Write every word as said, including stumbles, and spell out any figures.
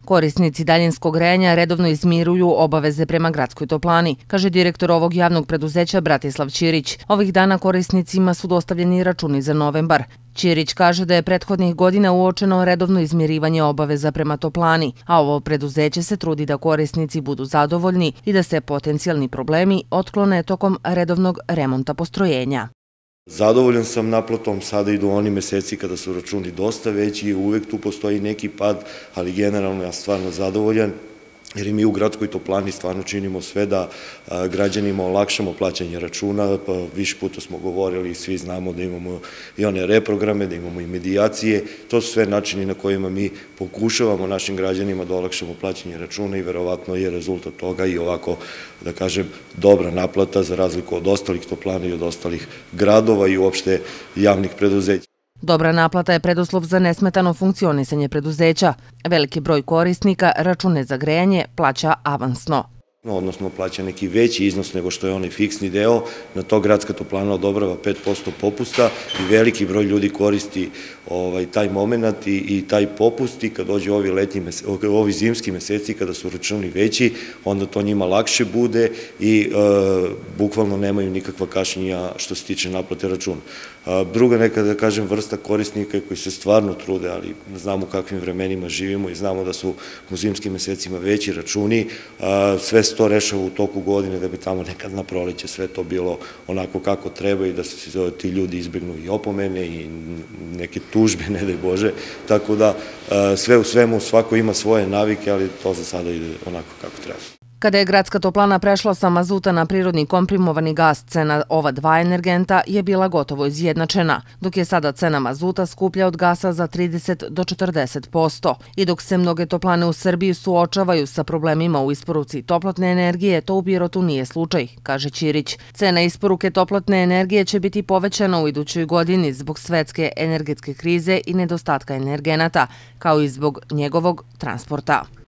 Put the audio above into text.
Korisnici daljinskog grejanja redovno izmiruju obaveze prema gradskoj toplani, kaže direktor ovog javnog preduzeća Bratislav Ćirić. Ovih dana korisnicima su dostavljeni računi za novembar. Ćirić kaže da je prethodnih godina uočeno redovno izmirivanje obaveza prema toplani, a ovo preduzeće se trudi da korisnici budu zadovoljni i da se potencijalni problemi otklone tokom redovnog remonta postrojenja. Zadovoljan sam naplatom, sada idu oni meseci kada su računi dosta veći i uvek tu postoji neki pad, ali generalno ja stvarno zadovoljan, jer i mi u gradskoj toplani stvarno činimo sve da građanima olakšamo plaćanje računa. Više puta smo govorili i svi znamo da imamo i one reprograme, da imamo i medijacije. To su sve načini na kojima mi pokušavamo našim građanima da olakšamo plaćanje računa i verovatno je rezultat toga i ovako, da kažem, dobra naplata za razliku od ostalih toplana i od ostalih gradova i uopšte javnih preduzeća. Dobra naplata je preduslov za nesmetano funkcionisanje preduzeća. Veliki broj korisnika račune za grejanje plaća avansno. Odnosno plaća neki veći iznos nego što je onaj fiksni deo, na to gradska toplana odobrava pet posto popusta i veliki broj ljudi koristi taj moment i taj popust i kad dođe ovi zimski meseci kada su računi veći, onda to njima lakše bude i bukvalno nemaju nikakva kašnjenja što se tiče naplate računa. Druga neka, da kažem, vrsta korisnika koji se stvarno trude, ali znamo u kakvim vremenima živimo i znamo da su u zimskim mesecima veći računi, sve se to rešava u toku godine da bi tamo nekad na proleće sve to bilo onako kako treba i da se ti ljudi izbegnu i opomene i neke tužbe, ne daj Bože, tako da sve u svemu svako ima svoje navike, ali to za sada ide onako kako treba. Kada je gradska toplana prešla sa mazuta na prirodni komprimovani gas, cena ova dva energenta je bila gotovo izjednačena, dok je sada cena mazuta skuplja od gasa za trideset do četrdeset posto. I dok se mnoge toplane u Srbiji suočavaju sa problemima u isporuci toplotne energije, to u Pirotu nije slučaj, kaže Ćirić. Cena isporuke toplotne energije će biti povećana u idućoj godini zbog svetske energetske krize i nedostatka energenata, kao i zbog njegovog transporta.